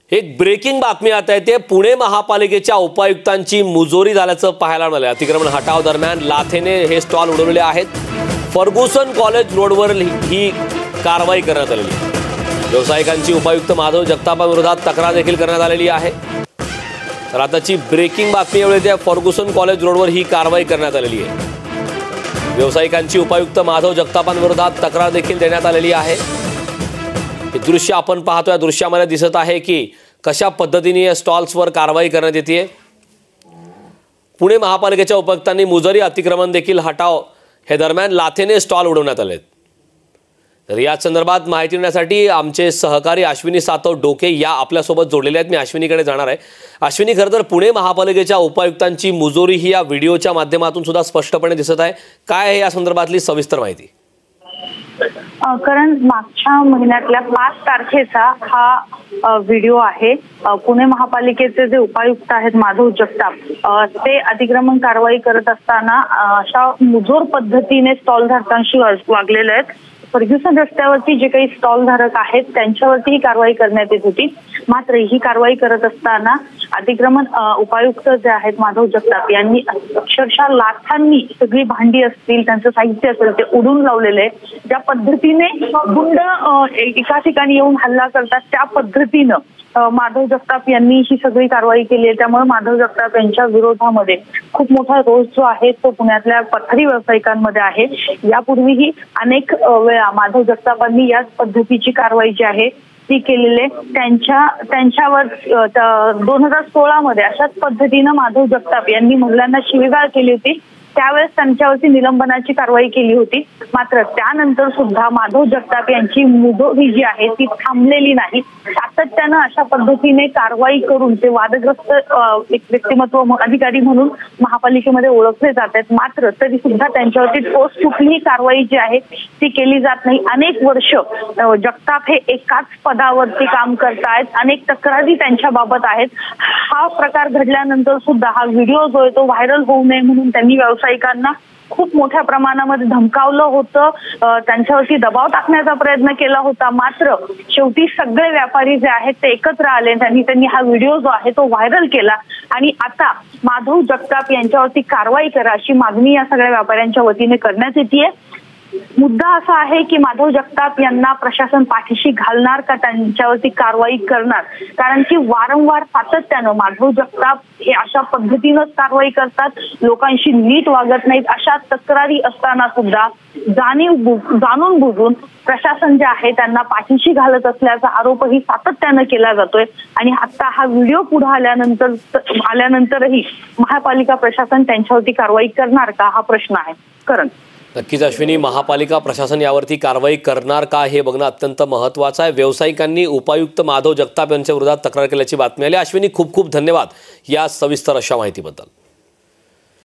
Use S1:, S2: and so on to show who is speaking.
S1: एक ब्रेकिंग बातमी आता आहे, पुणे महापालिकेच्या उपायुक्तांची मुजोरी झाल्याचं पाहायला मिळालं। अतिक्रमण हटाव दरम्यान लाथेने हे स्टॉल उडवलेले आहेत। फर्ग्युसन कॉलेज रोडवर ही कारवाई करण्यात आलेली आहे। व्यावसायिकांची उपायुक्त माधव जगतापांविरोधात तक्रार देखील करण्यात आलेली आहे। तर आताची ब्रेकिंग बातमी एवढी आहे, फर्ग्युसन कॉलेज रोडवर ही कारवाई करण्यात आलेली आहे। व्यावसायिकांची उपायुक्त माधव जगतापांविरोधात तक्रार देखील देण्यात आलेली आहे। हे दृश्य आपण पाहतोय, दृश्यामध्ये दिसत आहे की कशा पद्धतीने या स्टॉल्सवर कारवाई करण्यात येते। पुणे महापालिकेच्या उपायुक्तांनी मुजोरी अतिक्रमण देखील हटाव हे दरम्यान लाथेने स्टॉल उडवण्यात आले। तर या संदर्भात माहिती देण्यासाठी आमचे सहकारी अश्विनी सातव डोके या आपल्यासोबत जोडलेले आहेत। मी अश्विनीकडे जाणार आहे। अश्विनी, खरं तर पुणे महापालिकेच्या उपायुक्तांची मुजोरी ही या व्हिडिओच्या माध्यमातून सुद्धा स्पष्टपणे दिसत आहे। काय आहे या संदर्भातली सविस्तर माहिती?
S2: कारण मागच्या महिन्यातल्या 5 तारखेचा हा व्हिडिओ आहे। पुणे महापालिकेचे जे उपायुक्त आहेत माधव जगताप, ते अतिक्रमण कारवाई करत असताना अशा मुजोर पद्धतीने स्टॉल धारकांशी वागलेले आहेत। फर्ग्युसन रस्त्यावरती जे काही स्टॉल धारक आहेत त्यांच्यावरती ही कारवाई करण्यात येत होती। मात्र ही कारवाई करत असताना अतिक्रमण उपायुक्त जे आहेत माधव जगताप यांनी अक्षरशः लाथांनी सगळी भांडी असतील, त्यांचं साहित्य असेल ते उडून लावलेले आहे। ज्या पद्धतीने गुंड एका ठिकाणी येऊन हल्ला करतात त्या पद्धतीनं माधव जगताप यांनी ही सगळी कारवाई केली आहे। त्यामुळे माधव जगताप यांच्या विरोधामध्ये खूप मोठा रोष जो आहे तो पुण्यातल्या पथारी व्यावसायिकांमध्ये आहे। यापूर्वीही अनेक वेळा माधव जगतापांनी याच पद्धतीची कारवाई जी आहे ती केलेली आहे। त्यांच्यावर 2016 मध्ये अशाच पद्धतीनं माधव जगताप यांनी महिलांना शिवीगाळ केली होती। त्यावेळेस त्यांच्यावरती निलंबनाची कारवाई केली होती। मात्र त्यानंतर सुद्धा माधव जगताप यांची मुजोरी जी आहे ती थांबलेली नाही। सातत्यानं अशा पद्धतीने कारवाई करून ते वादग्रस्त एक व्यक्तिमत्व अधिकारी म्हणून महापालिकेमध्ये ओळखले जात आहेत। मात्र तरी सुद्धा त्यांच्यावरती ठोस कुठलीही कारवाई जी आहे ती केली जात नाही। अनेक वर्ष जगताप हे एकाच पदावरती काम करतायत, अनेक तक्रारी त्यांच्या बाबत आहेत। हा प्रकार घडल्यानंतर सुद्धा हा व्हिडिओ जो आहे तो व्हायरल होऊ नये म्हणून त्यांनी व्यावसायिकांना खूप मोठ्या प्रमाणामध्ये धमकावलं होतं, त्यांच्यावरती दबाव टाकण्याचा प्रयत्न केला होता। मात्र शेवटी सगळे व्यापारी जे आहेत ते एकत्र आले, त्यांनी हा व्हिडिओ जो आहे तो व्हायरल केला आणि आता माधव जगताप यांच्यावरती कारवाई करा अशी मागणी या सगळ्या व्यापाऱ्यांच्या वतीने करण्यात येते। मुद्दा असा आहे की माधव जगताप यांना प्रशासन पाठीशी घालणार का त्यांच्यावरती कारवाई करणार? कारण की वारंवार सातत्यानं माधव जगताप हे अशा पद्धतीनंच कारवाई करतात, लोकांशी नीट वागत नाहीत। अशा तक्रारी असताना सुद्धा जाणून बुजून प्रशासन जे आहे त्यांना पाठीशी घालत असल्याचा आरोपही सातत्यानं केला जातोय। आणि आता हा व्हिडिओ पुढे आल्यानंतरही महापालिका प्रशासन त्यांच्यावरती कारवाई करणार का हा प्रश्न आहे। करण,
S1: नक्कीच अश्विनी, महापालिका प्रशासन यावरती कारवाई करणार का हे बघणं अत्यंत महत्त्वाचं आहे। व्यावसायिकांनी उपायुक्त माधव जगताप यांच्या विरोधात तक्रार केल्याची बातमी आली। अश्विनी, खूप खूप धन्यवाद या सविस्तर अशा माहितीबद्दल।